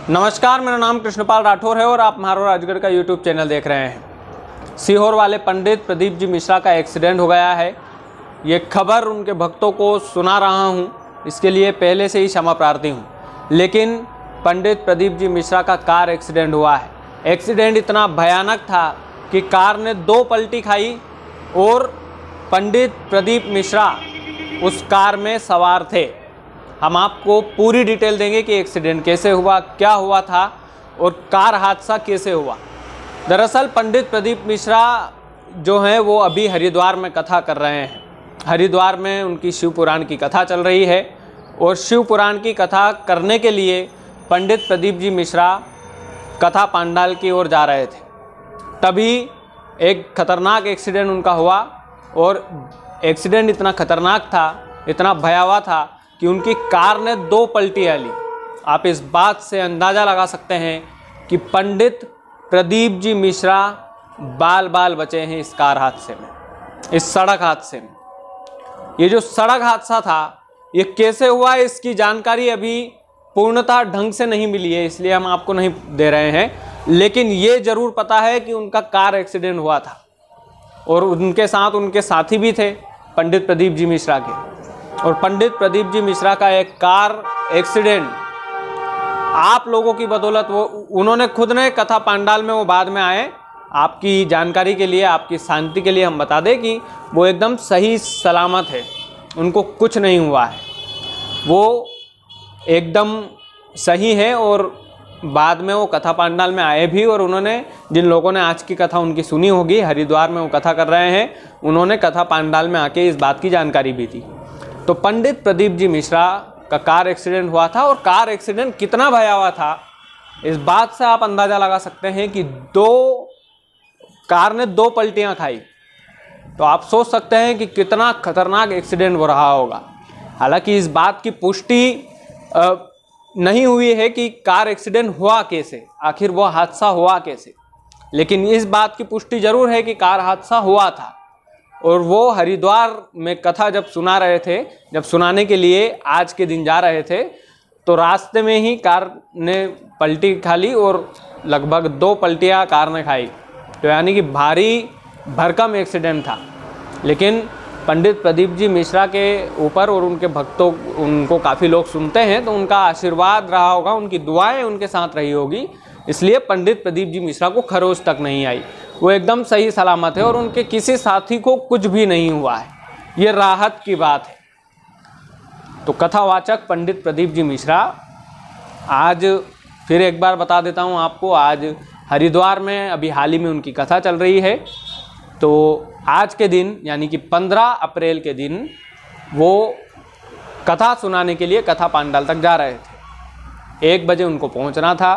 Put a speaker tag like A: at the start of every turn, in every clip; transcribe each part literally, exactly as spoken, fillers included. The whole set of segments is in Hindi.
A: नमस्कार, मेरा नाम कृष्णपाल राठौर है और आप महारो राजगढ़ का यूट्यूब चैनल देख रहे हैं। सीहोर वाले पंडित प्रदीप जी मिश्रा का एक्सीडेंट हो गया है। ये खबर उनके भक्तों को सुना रहा हूँ, इसके लिए पहले से ही क्षमा प्रार्थी हूँ। लेकिन पंडित प्रदीप जी मिश्रा का कार एक्सीडेंट हुआ है। एक्सीडेंट इतना भयानक था कि कार ने दो पलटी खाई और पंडित प्रदीप मिश्रा उस कार में सवार थे। हम आपको पूरी डिटेल देंगे कि एक्सीडेंट कैसे हुआ, क्या हुआ था और कार हादसा कैसे हुआ। दरअसल पंडित प्रदीप मिश्रा जो हैं वो अभी हरिद्वार में कथा कर रहे हैं। हरिद्वार में उनकी शिव पुराण की कथा चल रही है और शिव पुराण की कथा करने के लिए पंडित प्रदीप जी मिश्रा कथा पांडाल की ओर जा रहे थे। तभी एक खतरनाक एक्सीडेंट उनका हुआ और एक्सीडेंट इतना खतरनाक था, इतना भयावह था कि उनकी कार ने दो पलटियाँ ली। आप इस बात से अंदाज़ा लगा सकते हैं कि पंडित प्रदीप जी मिश्रा बाल बाल बचे हैं इस कार हादसे में, इस सड़क हादसे में। ये जो सड़क हादसा था ये कैसे हुआ, इसकी जानकारी अभी पूर्णतः ढंग से नहीं मिली है, इसलिए हम आपको नहीं दे रहे हैं। लेकिन ये ज़रूर पता है कि उनका कार एक्सीडेंट हुआ था और उनके साथ उनके साथी भी थे पंडित प्रदीप जी मिश्रा के। और पंडित प्रदीप जी मिश्रा का एक कार एक्सीडेंट आप लोगों की बदौलत, वो उन्होंने खुद ने कथा पांडाल में, वो बाद में आए, आपकी जानकारी के लिए, आपकी शांति के लिए हम बता दें कि वो एकदम सही सलामत है, उनको कुछ नहीं हुआ है, वो एकदम सही है। और बाद में वो कथा पांडाल में आए भी और उन्होंने, जिन लोगों ने आज की कथा उनकी सुनी होगी, हरिद्वार में वो कथा कर रहे हैं, उन्होंने कथा पांडाल में आके इस बात की जानकारी भी दी। तो पंडित प्रदीप जी मिश्रा का कार एक्सीडेंट हुआ था और कार एक्सीडेंट कितना भयावह था इस बात से आप अंदाज़ा लगा सकते हैं कि दो कार ने दो पलटियां खाई। तो आप सोच सकते हैं कि कितना खतरनाक एक्सीडेंट हो रहा होगा। हालांकि इस बात की पुष्टि नहीं हुई है कि कार एक्सीडेंट हुआ कैसे, आखिर वो हादसा हुआ कैसे, लेकिन इस बात की पुष्टि जरूर है कि कार हादसा हुआ था। और वो हरिद्वार में कथा जब सुना रहे थे, जब सुनाने के लिए आज के दिन जा रहे थे, तो रास्ते में ही कार ने पलटी खा ली और लगभग दो पलटियाँ कार ने खाई। तो यानी कि भारी भरकम एक्सीडेंट था। लेकिन पंडित प्रदीप जी मिश्रा के ऊपर और उनके भक्तों, उनको काफ़ी लोग सुनते हैं, तो उनका आशीर्वाद रहा होगा, उनकी दुआएं उनके साथ रही होगी, इसलिए पंडित प्रदीप जी मिश्रा को खरोच तक नहीं आई। वो एकदम सही सलामत है और उनके किसी साथी को कुछ भी नहीं हुआ है। ये राहत की बात है। तो कथावाचक पंडित प्रदीप जी मिश्रा, आज फिर एक बार बता देता हूँ आपको, आज हरिद्वार में अभी हाल ही में उनकी कथा चल रही है। तो आज के दिन यानी कि पंद्रह अप्रैल के दिन वो कथा सुनाने के लिए कथा पांडाल तक जा रहे थे। एक बजे उनको पहुँचना था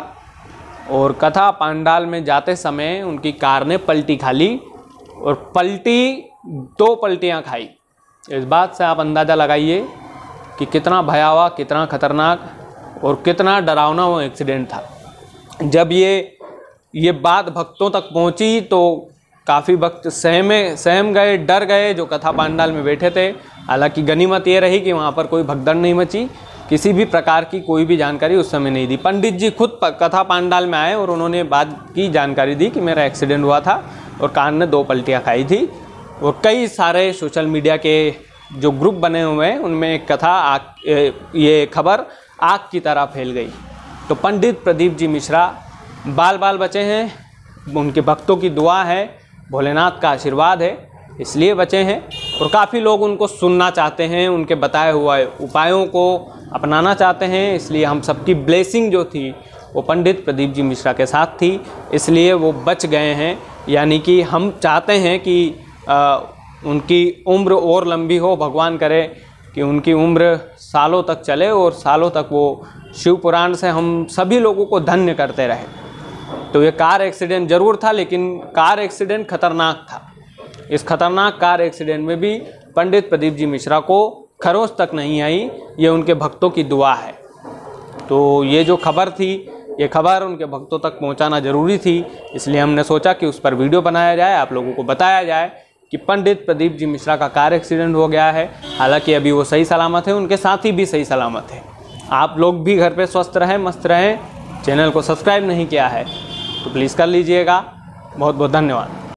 A: और कथा पांडाल में जाते समय उनकी कार ने पलटी खा ली और पलटी दो पलटियां खाई। इस बात से आप अंदाज़ा लगाइए कि कितना भयावह, कितना खतरनाक और कितना डरावना वो एक्सीडेंट था। जब ये ये बात भक्तों तक पहुंची तो काफ़ी भक्त सहमे सहम गए, डर गए, जो कथा पांडाल में बैठे थे। हालांकि गनीमत ये रही कि वहाँ पर कोई भगदड़ नहीं मची, किसी भी प्रकार की कोई भी जानकारी उस समय नहीं दी। पंडित जी खुद कथा पांडाल में आए और उन्होंने बात की जानकारी दी कि मेरा एक्सीडेंट हुआ था और कार ने दो पलटियां खाई थी। और कई सारे सोशल मीडिया के जो ग्रुप बने हुए हैं उनमें एक कथा आग, ये खबर आग की तरह फैल गई। तो पंडित प्रदीप जी मिश्रा बाल बाल बचे हैं, उनके भक्तों की दुआ है, भोलेनाथ का आशीर्वाद है, इसलिए बचे हैं। और काफ़ी लोग उनको सुनना चाहते हैं, उनके बताए हुए उपायों को अपनाना चाहते हैं, इसलिए हम सबकी ब्लेसिंग जो थी वो पंडित प्रदीप जी मिश्रा के साथ थी, इसलिए वो बच गए हैं। यानी कि हम चाहते हैं कि आ, उनकी उम्र और लंबी हो, भगवान करे कि उनकी उम्र सालों तक चले और सालों तक वो शिव पुराण से हम सभी लोगों को धन्य करते रहे। तो ये कार एक्सीडेंट ज़रूर था, लेकिन कार एक्सीडेंट खतरनाक था। इस खतरनाक कार एक्सीडेंट में भी पंडित प्रदीप जी मिश्रा को खरोच तक नहीं आई, ये उनके भक्तों की दुआ है। तो ये जो खबर थी, ये खबर उनके भक्तों तक पहुंचाना ज़रूरी थी, इसलिए हमने सोचा कि उस पर वीडियो बनाया जाए, आप लोगों को बताया जाए कि पंडित प्रदीप जी मिश्रा का कार एक्सीडेंट हो गया है। हालांकि अभी वो सही सलामत है, उनके साथी भी सही सलामत है। आप लोग भी घर पे स्वस्थ रहें, मस्त रहें चैनल को सब्सक्राइब नहीं किया है तो प्लीज़ कर लीजिएगा। बहुत बहुत धन्यवाद।